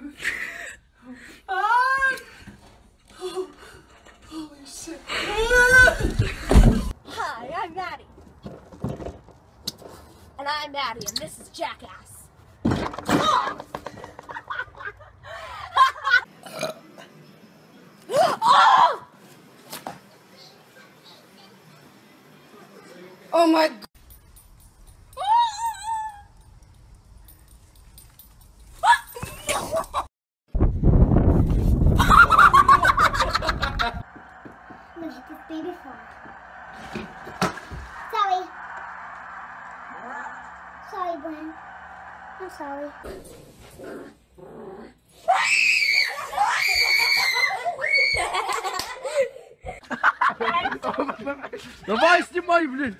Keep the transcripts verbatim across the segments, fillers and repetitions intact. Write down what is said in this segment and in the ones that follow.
Ah! Oh, holy shit. Hi, I'm Maddie. And I'm Maddie, and this is Jackass. Oh! Oh! Oh my god. Look at this baby frog. Sorry. Sorry, Brian. I'm sorry. Давай, снимай, блин!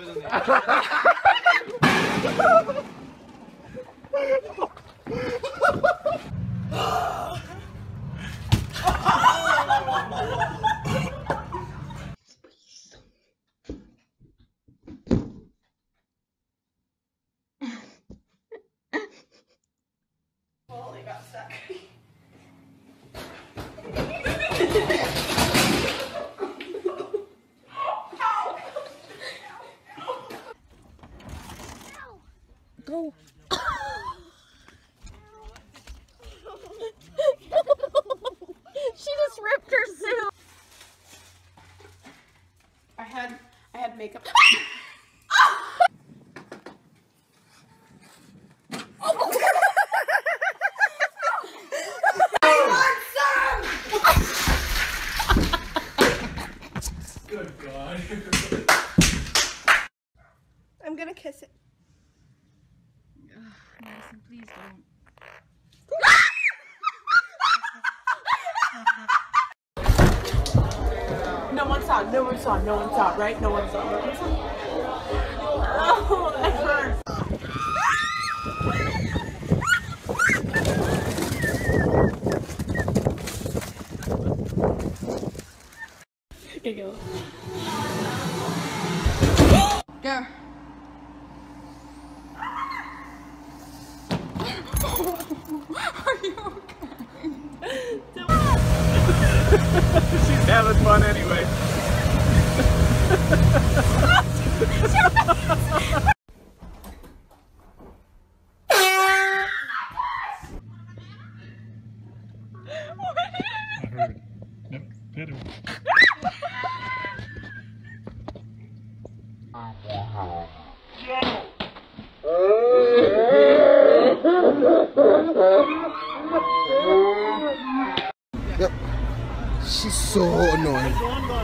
Oh, they got stuck. Go. She just ripped her suit. I had I had makeup. Good God. I'm gonna kiss it. Madison, please don't. No one saw, no one saw, no one saw, right? No one saw, no one saw. Oh, that hurts. Here you go. Go. Are you okay? She's having fun anyway. Yep. She's so annoying.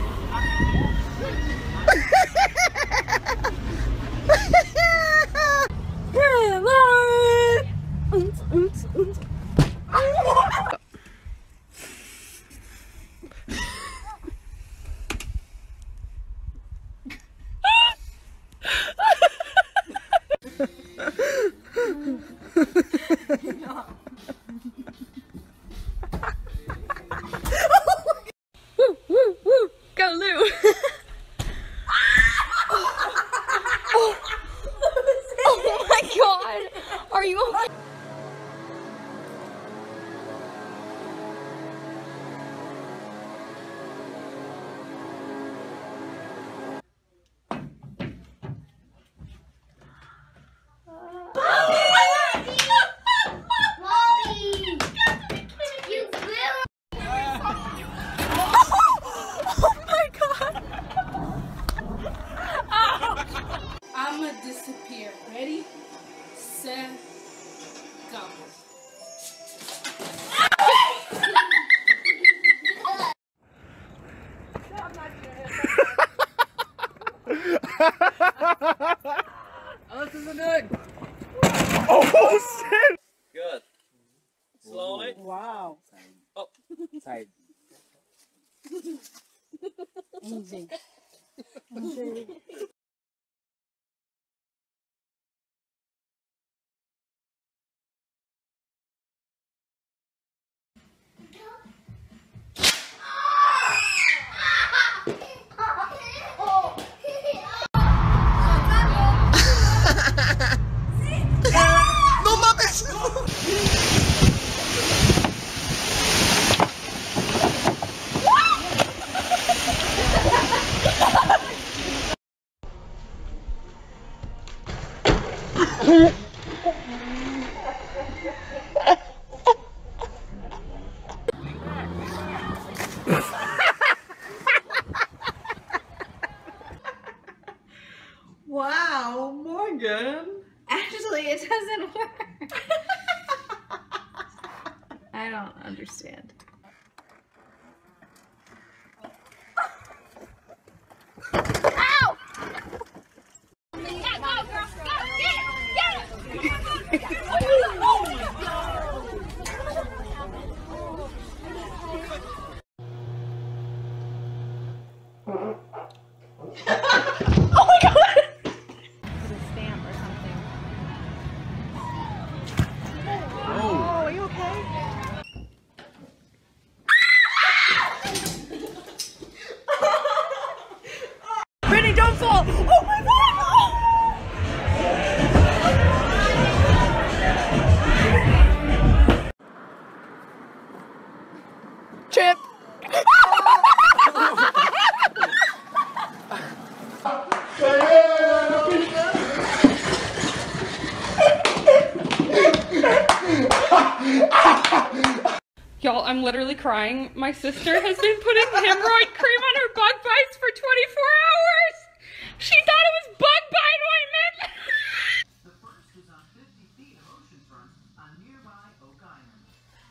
Woo, woo, woo. Go, Lou. Oh. Oh my God. Are you okay? I'ma disappear. Ready? Set. Go. Oh, this isn't good. Oh, shit. Good. Slowly. Wow. Oh. Side. Easy. No mames. I don't understand. Brittany, don't fall! Oh my god! Chip! Y'all, I'm literally crying. My sister has been putting hemorrhoid cream on her bug bites for twenty-four hours! She thought it was bug bite ointment! The first is on fifty feet of oceanfront on nearby Oak Island.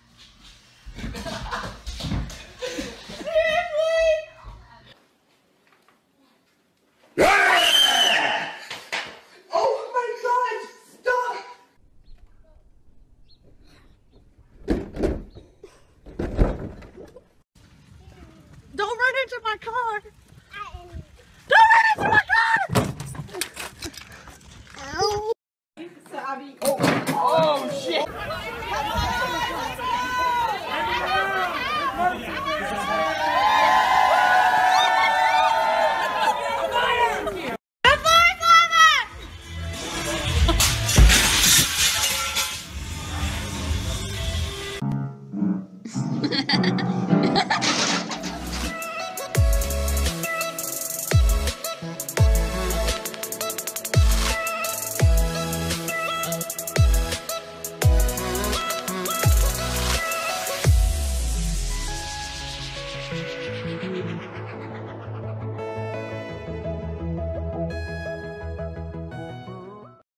Oh my god! Stop! Don't run into my car!